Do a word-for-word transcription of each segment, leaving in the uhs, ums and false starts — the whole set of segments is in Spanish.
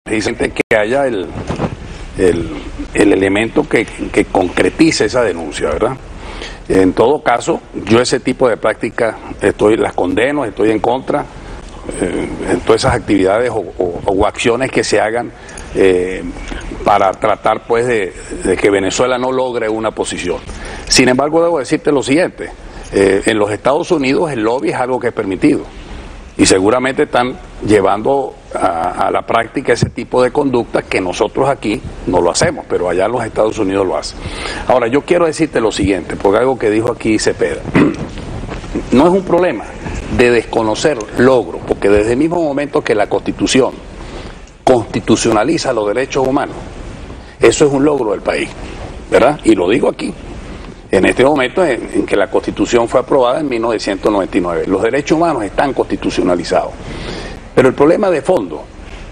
precisamente que haya el, el, el elemento que, que concretice esa denuncia, ¿verdad? En todo caso, yo ese tipo de prácticas estoy, las condeno, estoy en contra, eh, en todas esas actividades o, o, o acciones que se hagan eh, para tratar pues de, de que Venezuela no logre una posición. Sin embargo, debo decirte lo siguiente, eh, en los Estados Unidos el lobby es algo que es permitido y seguramente están llevando a, a la práctica ese tipo de conductas que nosotros aquí no lo hacemos, pero allá en los Estados Unidos lo hacen. Ahora, yo quiero decirte lo siguiente, porque algo que dijo aquí Cepeda, no es un problema de desconocer logros, porque desde el mismo momento que la Constitución constitucionaliza los derechos humanos, eso es un logro del país, ¿verdad? Y lo digo aquí, en este momento en, en que la Constitución fue aprobada en mil novecientos noventa y nueve. Los derechos humanos están constitucionalizados. Pero el problema de fondo,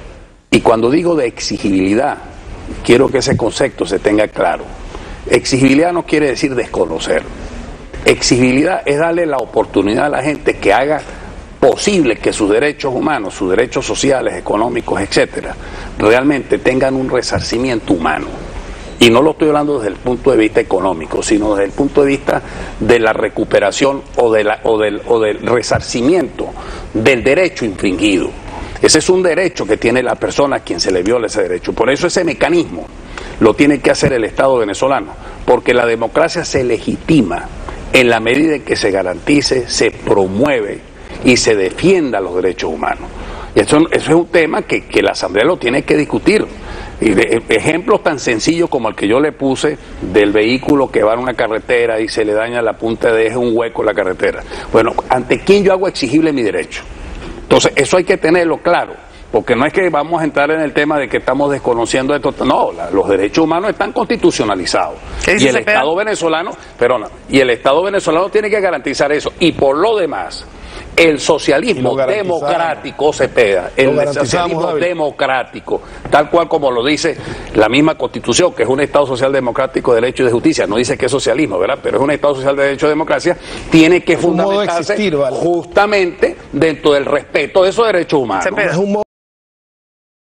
y cuando digo de exigibilidad, quiero que ese concepto se tenga claro. Exigibilidad no quiere decir desconocer. Exigibilidad es darle la oportunidad a la gente que haga posible que sus derechos humanos, sus derechos sociales, económicos, etcétera, realmente tengan un resarcimiento humano. Y no lo estoy hablando desde el punto de vista económico, sino desde el punto de vista de la recuperación o, de la, o, del, o del resarcimiento del derecho infringido. Ese es un derecho que tiene la persona a quien se le viola ese derecho. Por eso ese mecanismo lo tiene que hacer el Estado venezolano, porque la democracia se legitima en la medida en que se garantice, se promueve y se defienda los derechos humanos. Y eso, eso es un tema que, que la Asamblea lo tiene que discutir. Y de, ejemplos tan sencillos como el que yo le puse del vehículo que va en una carretera y se le daña la punta de eje, un hueco en la carretera. Bueno, ¿ante quién yo hago exigible mi derecho? Entonces, eso hay que tenerlo claro, porque no es que vamos a entrar en el tema de que estamos desconociendo esto. No, la, los derechos humanos están constitucionalizados. Y el Estado venezolano, perdona, y el Estado venezolano tiene que garantizar eso. Y por lo demás, el socialismo democrático, Cepeda, el socialismo David. democrático, tal cual como lo dice la misma Constitución, que es un Estado social democrático de derecho y de justicia, no dice que es socialismo, ¿verdad? Pero es un Estado social de derecho y democracia, tiene que fundamentarse existir, ¿vale? justamente dentro del respeto de esos derechos humanos.